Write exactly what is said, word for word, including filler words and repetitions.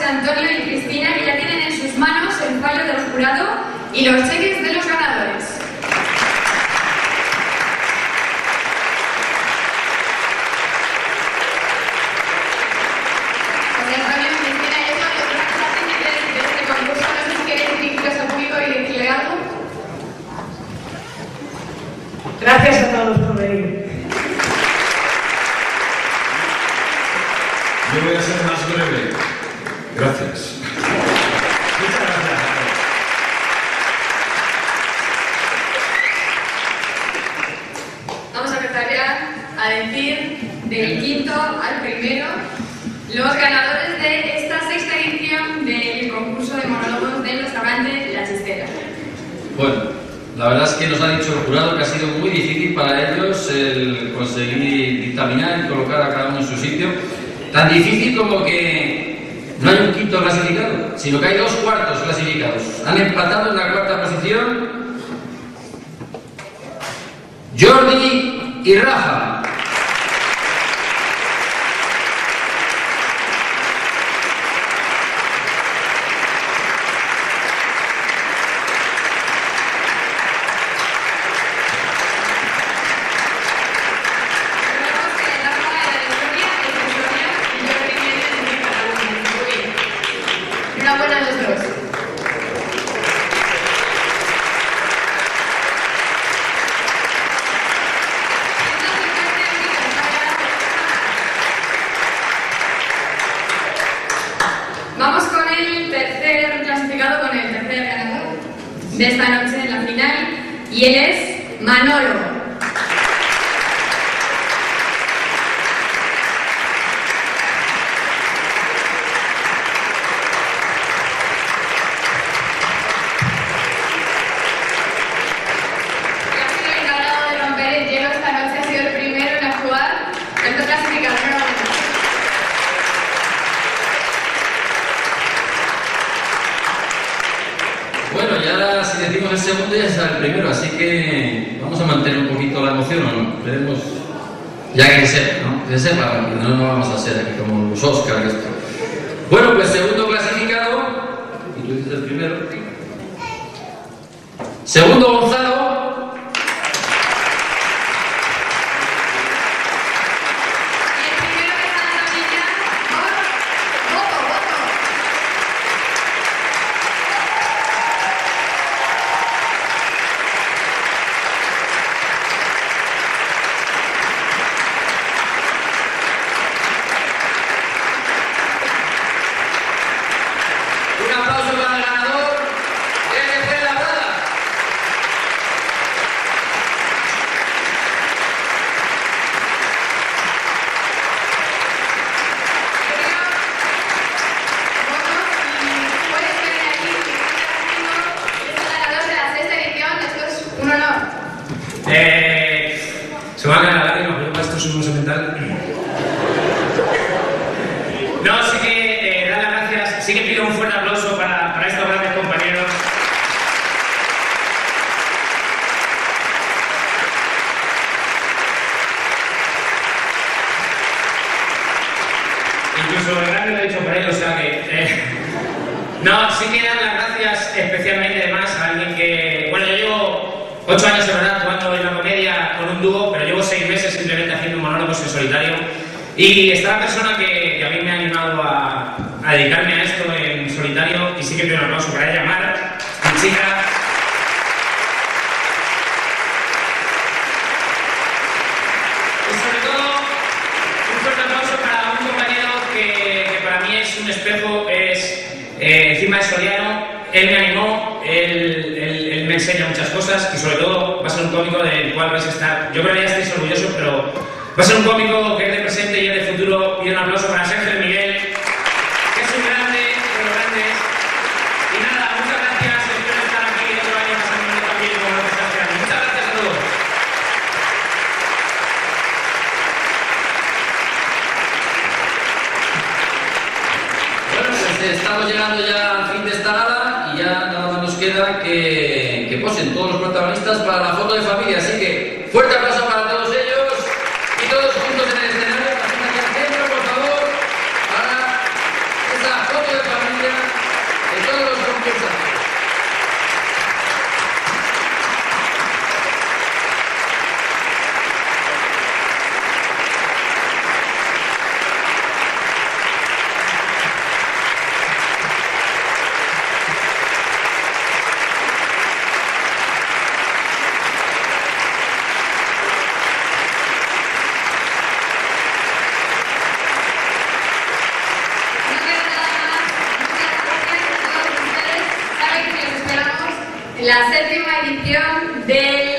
José Antonio y Cristina, que ya tienen en sus manos el fallo del jurado y los cheques de los ganadores. José Antonio, Cristina, y eso, ¿alguna cosa así de, de este concurso? No sé si queréis dirigirles al público y decirle algo. Gracias a todos por venir. Yo voy a ser más breve. Gracias. Muchas gracias. Vamos a empezar ya a decir del quinto al primero los ganadores de esta sexta edición del concurso de monólogos del restaurante La Chistera. Bueno, la verdad es que nos ha dicho el jurado que ha sido muy difícil para ellos el conseguir dictaminar y colocar a cada uno en su sitio. Tan difícil como que no hay un quinto clasificado, sino que hay dos cuartos clasificados. Han empatado en la cuarta posición Jordi y Rafa. Enhorabuena a los dos. Vamos con el tercer clasificado, con el tercer ganador de esta noche en la final, y él es Manolo. Bueno, y ahora si decimos el segundo ya será el primero, así que vamos a mantener un poquito la emoción, ¿o no? Veremos, ya que sepa, ¿no? Que sepa, que no, no vamos a ser aquí como los Oscar, esto. Bueno, pues segundo clasificado, y tú dices el primero. Segundo, Gonzalo. Eh, se van a ganar la lágrima, pero esto es un uso mental. No, sí que eh, dar las gracias, sí que pido un fuerte aplauso para, para estos grandes compañeros. Incluso el grande lo he dicho por él, o sea que... Eh, no, sí que dar las gracias especialmente además a alguien que... Bueno, yo llevo ocho años en verdad actuando en la comedia con un dúo, pero llevo seis meses simplemente haciendo monólogos en solitario. Y está la persona que, que a mí me ha animado a, a dedicarme a esto en solitario, y sí que pido un aplauso para ella, Mar, mi chica. Y sobre todo, un fuerte aplauso para un compañero que, que para mí es un espejo, es eh, encima de Soriano. Él me animó, él, él, él me enseña muchas cosas, y sobre todo va a ser un cómico del cual vais a estar, yo creo que ya estáis orgullosos, pero va a ser un cómico que es de presente y es de futuro. Y un aplauso para Sergio Miguel, que es un grande de los grandes. Y nada, muchas gracias, espero estar aquí otro año pasando también como lo que está haciendo. Muchas gracias a todos. Bueno, pues estamos llegando ya al fin de esta gala y ya nada más nos queda que, que posen todos los protagonistas para la foto de familia. Así que fuerte aplauso para todos ellos y todos juntos en el escenario. Pasen aquí al centro, por favor, para esa foto de familia. la séptima edición del